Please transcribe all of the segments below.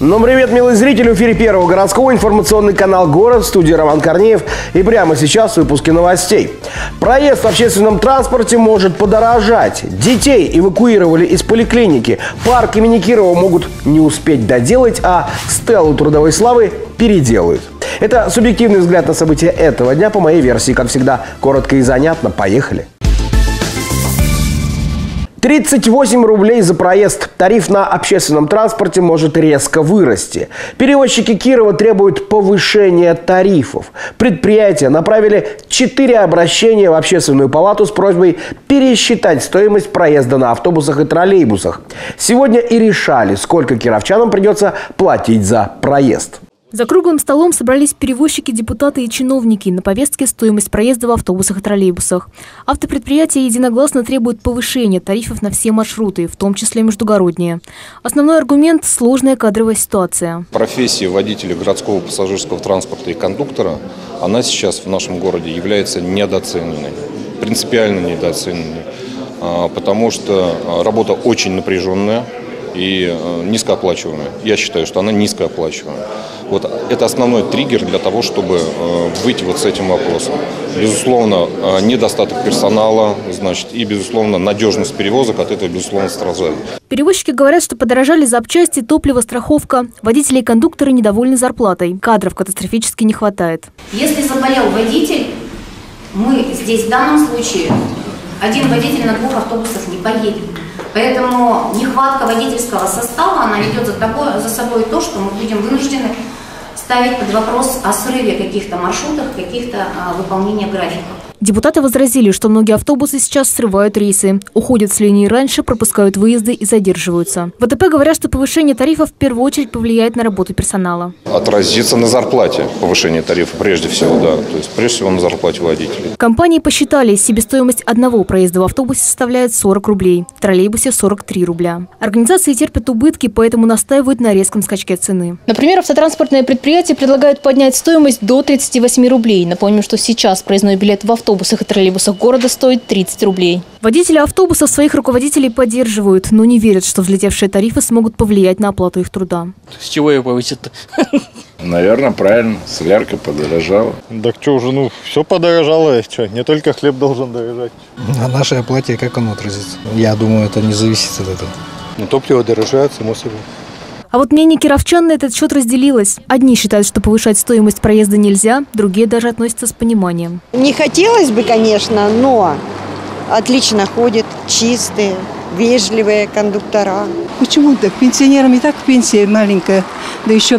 Ну, привет, милые зрители! В эфире Первого городского информационный канал «Город», в студии Роман Корнеев. И прямо сейчас выпуски новостей. Проезд в общественном транспорте может подорожать. Детей эвакуировали из поликлиники. Парк имени Кирова могут не успеть доделать, а стелу трудовой славы переделают. Это субъективный взгляд на события этого дня по моей версии. Как всегда, коротко и занятно. Поехали! 38 рублей за проезд. Тариф на общественном транспорте может резко вырасти. Перевозчики Кирова требуют повышения тарифов. Предприятия направили 4 обращения в общественную палату с просьбой пересчитать стоимость проезда на автобусах и троллейбусах. Сегодня и решали, сколько кировчанам придется платить за проезд. За круглым столом собрались перевозчики, депутаты и чиновники. На повестке стоимость проезда в автобусах и троллейбусах. Автопредприятия единогласно требуют повышения тарифов на все маршруты, в том числе междугородние. Основной аргумент – сложная кадровая ситуация. Профессия водителя городского пассажирского транспорта и кондуктора, она сейчас в нашем городе является недооцененной, принципиально недооцененной, потому что работа очень напряженная и низкооплачиваемая. Я считаю, что она низкооплачиваемая. Вот это основной триггер для того, чтобы выйти вот с этим вопросом. Безусловно, недостаток персонала, и, безусловно, надежность перевозок от этого, безусловно, страдает. Перевозчики говорят, что подорожали запчасти, топливо, страховка. Водители и кондукторы недовольны зарплатой. Кадров катастрофически не хватает. Если заболел водитель, мы здесь в данном случае один водитель на 2 автобусах не поедет. Поэтому нехватка водительского состава, она ведет за собой то, что мы будем вынуждены ставить под вопрос о срыве каких-то маршрутов, каких-то выполнения графиков. Депутаты возразили, что многие автобусы сейчас срывают рейсы, уходят с линии раньше, пропускают выезды и задерживаются. В ВТП говорят, что повышение тарифов в первую очередь повлияет на работу персонала. Отразится на зарплате повышение тарифа прежде всего, да, то есть прежде всего на зарплате водителей. Компании посчитали, себестоимость одного проезда в автобусе составляет 40 рублей, в троллейбусе 43 рубля. Организации терпят убытки, поэтому настаивают на резком скачке цены. Например, автотранспортное предприятие предлагает поднять стоимость до 38 рублей. Напомним, что сейчас проездной билет в автобусах и троллейбусах города стоит 30 рублей. Водители автобусов своих руководителей поддерживают, но не верят, что взлетевшие тарифы смогут повлиять на оплату их труда. С чего ее повысить-то? Наверное, правильно. Солярка подорожала. Так что уже, все подорожало. Что, не только хлеб должен дорожать. На нашей оплате как оно отразится? Я думаю, это не зависит от этого. Топливо дорожает, само собой. А вот мнение кировчан на этот счет разделилось. Одни считают, что повышать стоимость проезда нельзя, другие даже относятся с пониманием. Не хотелось бы, конечно, но отлично ходят, чистые, вежливые кондуктора. Почему так? Пенсионерам и так пенсия маленькая, да еще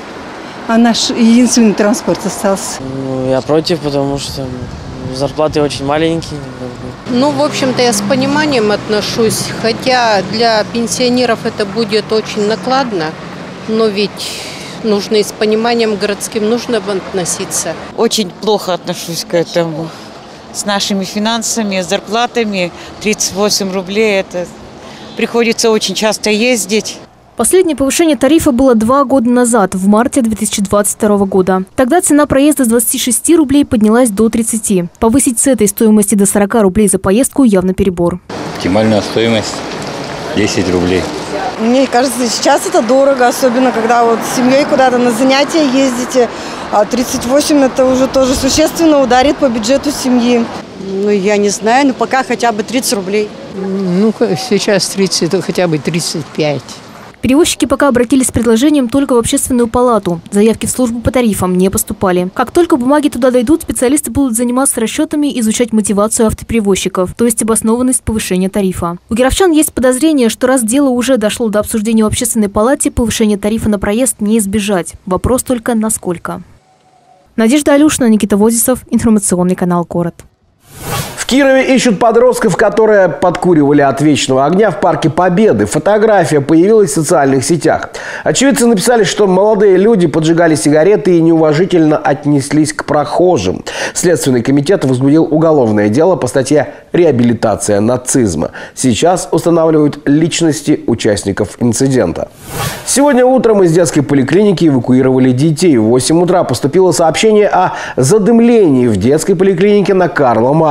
наш единственный транспорт остался. Я против, потому что зарплаты очень маленькие. В общем-то, я с пониманием отношусь, хотя для пенсионеров это будет очень накладно, но ведь нужно и с пониманием городским нужно относиться. Очень плохо отношусь к этому. С нашими финансами, зарплатами 38 рублей, это приходится очень часто ездить. Последнее повышение тарифа было 2 года назад, в марте 2022 года. Тогда цена проезда с 26 рублей поднялась до 30. Повысить с этой стоимости до 40 рублей за поездку явно перебор. Оптимальная стоимость 10 рублей. Мне кажется, сейчас это дорого, особенно когда с семьей куда-то на занятия ездите. А 38 это уже тоже существенно ударит по бюджету семьи. Я не знаю, пока хотя бы 30 рублей. Сейчас 30, это хотя бы 35. Перевозчики пока обратились с предложением только в общественную палату. Заявки в службу по тарифам не поступали. Как только бумаги туда дойдут, специалисты будут заниматься расчетами и изучать мотивацию автоперевозчиков, то есть обоснованность повышения тарифа. У кировчан есть подозрение, что раз дело уже дошло до обсуждения в общественной палате, повышение тарифа на проезд не избежать. Вопрос только насколько. Надежда Алюшина, Никита Возисов, информационный канал «Город». В Кирове ищут подростков, которые подкуривали от вечного огня в Парке Победы. Фотография появилась в социальных сетях. Очевидцы написали, что молодые люди поджигали сигареты и неуважительно отнеслись к прохожим. Следственный комитет возбудил уголовное дело по статье «Реабилитация нацизма». Сейчас устанавливают личности участников инцидента. Сегодня утром из детской поликлиники эвакуировали детей. В 8 утра поступило сообщение о задымлении в детской поликлинике на Карла Маркса.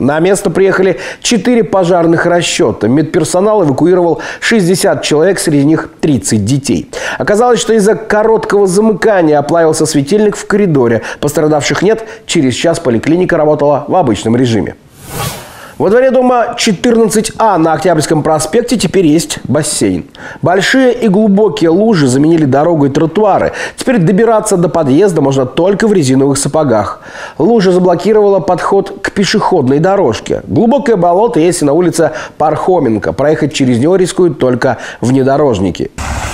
На место приехали 4 пожарных расчета. Медперсонал эвакуировал 60 человек, среди них 30 детей. Оказалось, что из-за короткого замыкания оплавился светильник в коридоре. Пострадавших нет. Через час поликлиника работала в обычном режиме. Во дворе дома 14А на Октябрьском проспекте теперь есть бассейн. Большие и глубокие лужи заменили дорогу и тротуары. Теперь добираться до подъезда можно только в резиновых сапогах. Лужа заблокировала подход к пешеходной дорожке. Глубокое болото есть и на улице Пархоменко. Проехать через него рискуют только внедорожники.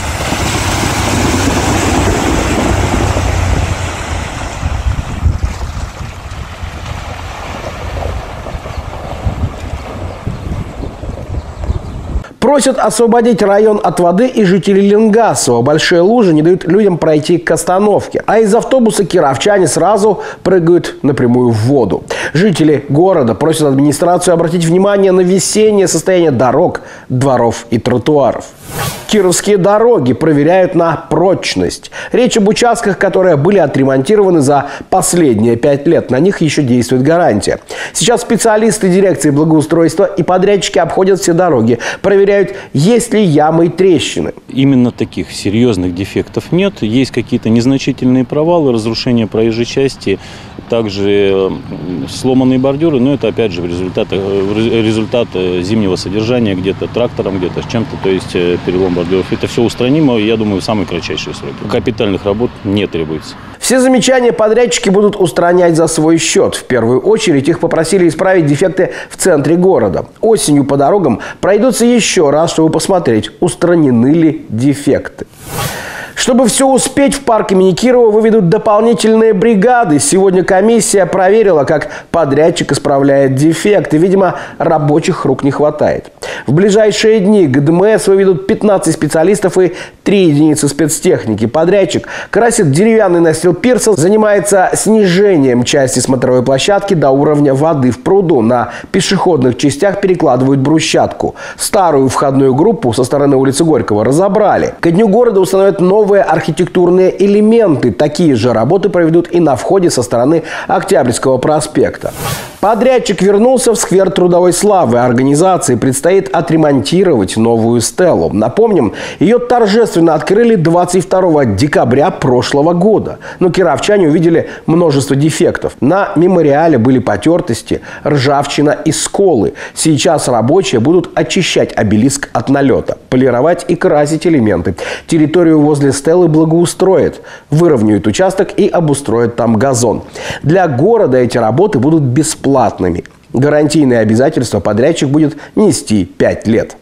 Просят освободить район от воды и жителей Ленгасова. Большие лужи не дают людям пройти к остановке. А из автобуса кировчане сразу прыгают напрямую в воду. Жители города просят администрацию обратить внимание на весеннее состояние дорог, дворов и тротуаров. Кировские дороги проверяют на прочность. Речь об участках, которые были отремонтированы за последние 5 лет. На них еще действует гарантия. Сейчас специалисты дирекции благоустройства и подрядчики обходят все дороги, проверяют, есть ли ямы и трещины. Именно таких серьезных дефектов нет. Есть какие-то незначительные провалы, разрушения проезжей части, также сломанные бордюры, но это опять же результат зимнего содержания, где-то трактором, где-то с чем-то, то есть перелом бордюров. Это все устранимо, я думаю, в самые кратчайшие сроки. Капитальных работ не требуется. Все замечания подрядчики будут устранять за свой счет. В первую очередь их попросили исправить дефекты в центре города. Осенью по дорогам пройдутся еще раз, чтобы посмотреть, устранены ли дефекты. Чтобы все успеть, в парк имени Кирова выведут дополнительные бригады. Сегодня комиссия проверила, как подрядчик исправляет дефекты. Видимо, рабочих рук не хватает. В ближайшие дни к ДМС выведут 15 специалистов и 3 единицы спецтехники. Подрядчик красит деревянный настил пирса, занимается снижением части смотровой площадки до уровня воды в пруду. На пешеходных частях перекладывают брусчатку. Старую входную группу со стороны улицы Горького разобрали. Ко дню города установят новые архитектурные элементы. Такие же работы проведут и на входе со стороны Октябрьского проспекта. Подрядчик вернулся в сквер Трудовой славы. Организации предстоит отремонтировать новую стелу. Напомним, ее торжественно открыли 22 декабря прошлого года. Но кировчане увидели множество дефектов. На мемориале были потертости, ржавчина и сколы. Сейчас рабочие будут очищать обелиск от налета, полировать и красить элементы. Территорию возле стелы благоустроят, выровняют участок и обустроят там газон. Для города эти работы будут бесплатными. Гарантийные обязательства подрядчик будет нести 5 лет.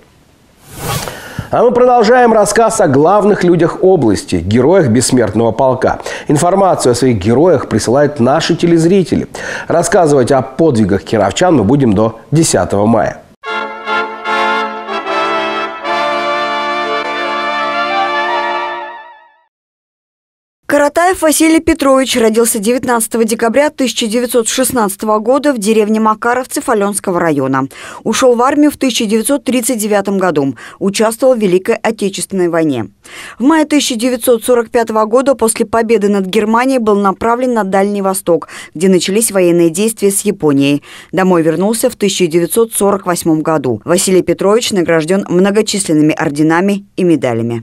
А мы продолжаем рассказ о главных людях области, героях бессмертного полка. Информацию о своих героях присылают наши телезрители. Рассказывать о подвигах кировчан мы будем до 10 мая. Каратаев Василий Петрович родился 19 декабря 1916 года в деревне Макаровцы Фаленского района. Ушел в армию в 1939 году. Участвовал в Великой Отечественной войне. В мае 1945 года после победы над Германией был направлен на Дальний Восток, где начались военные действия с Японией. Домой вернулся в 1948 году. Василий Петрович награжден многочисленными орденами и медалями.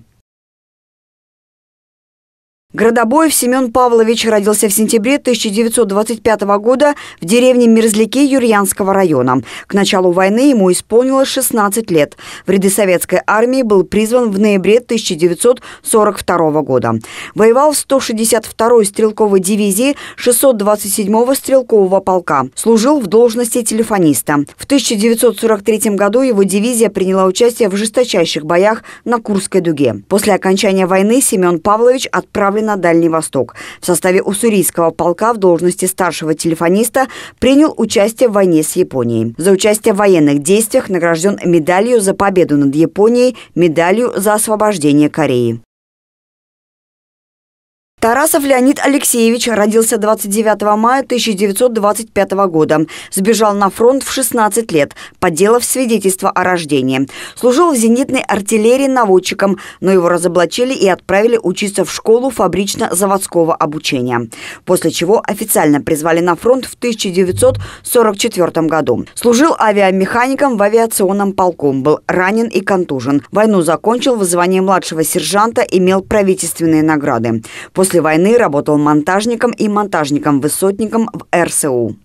Градобоев Семен Павлович родился в сентябре 1925 года в деревне Мерзляки Юрьянского района. К началу войны ему исполнилось 16 лет. В ряды советской армии был призван в ноябре 1942 года. Воевал в 162-й стрелковой дивизии 627-го стрелкового полка. Служил в должности телефониста. В 1943 году его дивизия приняла участие в жесточайших боях на Курской дуге. После окончания войны Семен Павлович отправлен на Дальний Восток. В составе уссурийского полка в должности старшего телефониста принял участие в войне с Японией. За участие в военных действиях награжден медалью за победу над Японией, медалью за освобождение Кореи. Тарасов Леонид Алексеевич родился 29 мая 1925 года. Сбежал на фронт в 16 лет, подделав свидетельство о рождении. Служил в зенитной артиллерии наводчиком, но его разоблачили и отправили учиться в школу фабрично-заводского обучения. После чего официально призвали на фронт в 1944 году. Служил авиамехаником в авиационном полку, был ранен и контужен. Войну закончил в звании младшего сержанта, имел правительственные награды. После войны работал монтажником и монтажником-высотником в РСУ.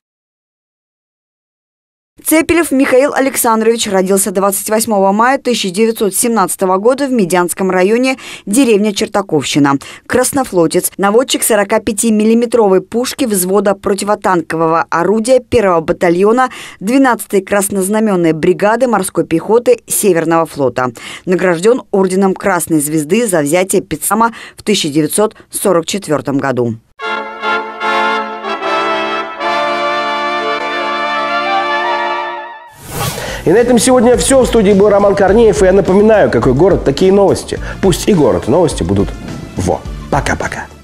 Цепелев Михаил Александрович родился 28 мая 1917 года в Медянском районе, деревня Чертаковщина. Краснофлотец, наводчик 45-миллиметровой пушки взвода противотанкового орудия 1-го батальона 12-й краснознаменной бригады морской пехоты Северного флота. Награжден орденом Красной Звезды за взятие Пицама в 1944 году. И на этом сегодня все. В студии был Роман Корнеев. И я напоминаю, какой город, такие новости. Пусть и город. Новости будут во. Пока-пока.